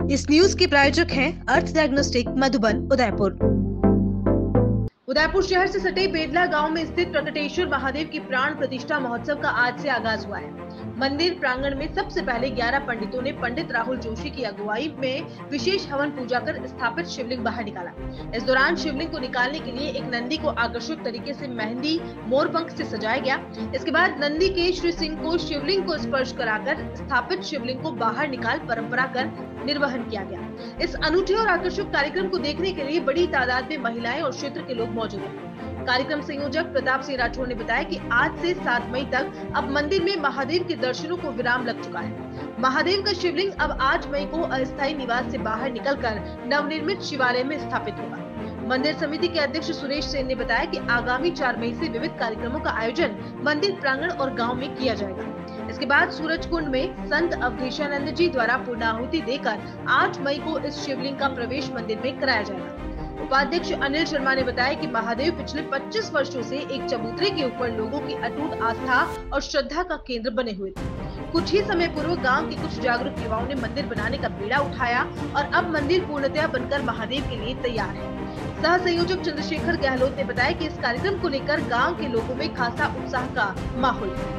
इस न्यूज के प्रायोजक हैं अर्थ डायग्नोस्टिक मधुबन उदयपुर। उदयपुर शहर से सटे बेदला गांव में स्थित प्रकटेश्वर महादेव की प्राण प्रतिष्ठा महोत्सव का आज से आगाज हुआ है। मंदिर प्रांगण में सबसे पहले 11 पंडितों ने पंडित राहुल जोशी की अगुवाई में विशेष हवन पूजा कर स्थापित शिवलिंग बाहर निकाला। इस दौरान शिवलिंग को निकालने के लिए एक नंदी को आकर्षक तरीके से मेहंदी मोरपंख से सजाया गया। इसके बाद नंदी के श्री सिंह को शिवलिंग को स्पर्श कराकर स्थापित शिवलिंग को बाहर निकाल परंपरा कर निर्वहन किया गया। इस अनूठे और आकर्षक कार्यक्रम को देखने के लिए बड़ी तादाद में महिलाएं और क्षेत्र के लोग मौजूद हैं। कार्यक्रम संयोजक प्रताप सिंह राठौर ने बताया कि आज से 7 मई तक अब मंदिर में महादेव के दर्शनों को विराम लग चुका है। महादेव का शिवलिंग अब 8 मई को अस्थायी निवास से बाहर निकलकर नवनिर्मित शिवालय में स्थापित होगा। मंदिर समिति के अध्यक्ष सुरेश सेन ने बताया कि आगामी 4 मई से विविध कार्यक्रमों का आयोजन मंदिर प्रांगण और गाँव में किया जाएगा। इसके बाद सूरज कुंड में संत अवधेशानंद जी द्वारा पूर्णाहुति देकर 8 मई को इस शिवलिंग का प्रवेश मंदिर में कराया जाएगा। उपाध्यक्ष अनिल शर्मा ने बताया कि महादेव पिछले 25 वर्षों से एक चबूतरे के ऊपर लोगों की अटूट आस्था और श्रद्धा का केंद्र बने हुए थे। कुछ ही समय पूर्व गांव के कुछ जागरूक युवाओं ने मंदिर बनाने का बीड़ा उठाया और अब मंदिर पूर्णतया बनकर महादेव के लिए तैयार है। सह संयोजक चंद्रशेखर गहलोत ने बताया कि इस कार्यक्रम को लेकर गाँव के लोगों में खासा उत्साह का माहौल है।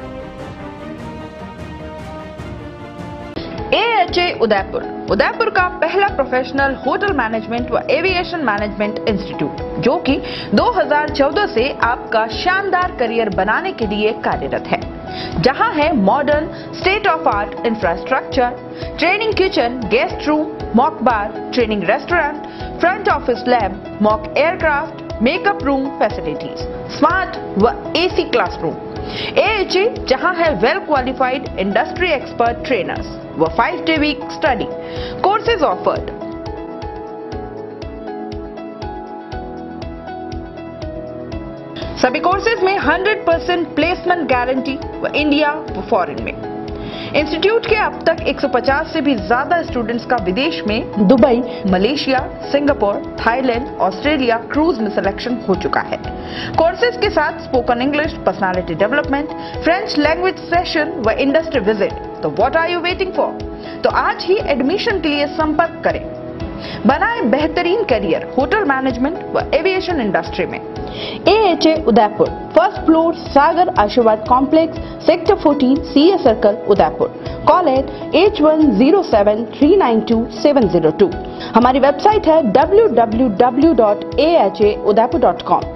AHA उदयपुर, उदयपुर का पहला प्रोफेशनल होटल मैनेजमेंट व एविएशन मैनेजमेंट इंस्टीट्यूट, जो कि 2014 से आपका शानदार करियर बनाने के लिए कार्यरत है, जहां है modern state of art infrastructure, training kitchen, guest room, mock bar, training restaurant, front office lab, mock aircraft, makeup room facilities, smart व AC क्लासरूम। AHA जहां है well qualified industry expert trainers व 5-day week study courses offered. सभी courses में 100% placement guarantee व India व foreign में। Institute के अब तक 150 से भी ज्यादा स्टूडेंट्स का विदेश में Dubai, Malaysia, Singapore, Thailand, Australia cruise में सिलेक्शन हो चुका है। कोर्सेज के साथ spoken English, personality development, French language session व इंडस्ट्री विजिट। तो what are you waiting for? तो आज ही एडमिशन के लिए संपर्क करें। बनाए बेहतरीन करियर होटल मैनेजमेंट व एविएशन इंडस्ट्री में। AHA Udaipur, first floor, Sagar Ashirwad complex, sector 14, CA circle, Udaipur. Call at 8107392702। हमारी वेबसाइट है www.ahaudapur.com।